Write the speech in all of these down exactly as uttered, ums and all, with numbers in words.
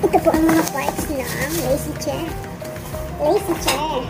Ito po ang mga parts ng lazy chair. Lazy chair.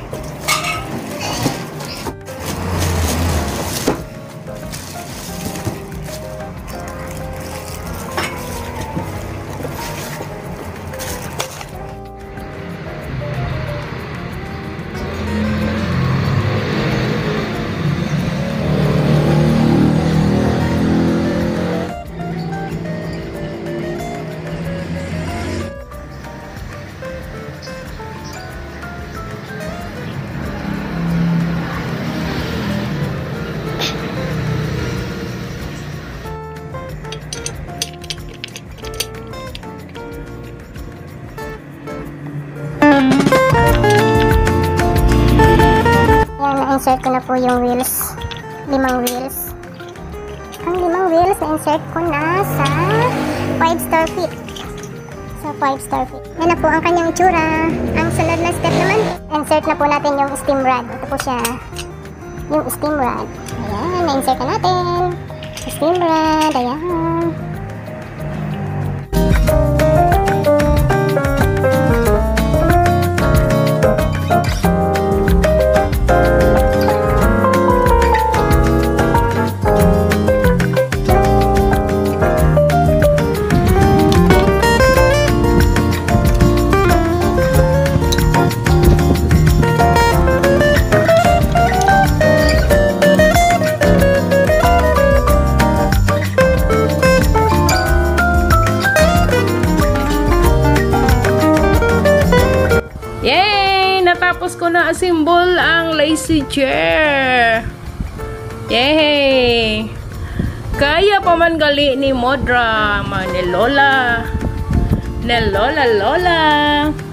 Na-insert ko na po yung wheels. Limang wheels. Ang limang wheels na-insert ko na sa five star fit. Sa five star fit. Yan na po ang kanyang itsura. Ang sunod na step naman, insert na po natin yung steam rod. Ito po siya. Yung steam rod. Ayan, na-insert na natin. Steam rod. Ayan. Yay! Natapos ko na assemble ang lazy chair. Yay! Kaya pa man gali ni Modra, man ni Lola. Ni Lola Lola.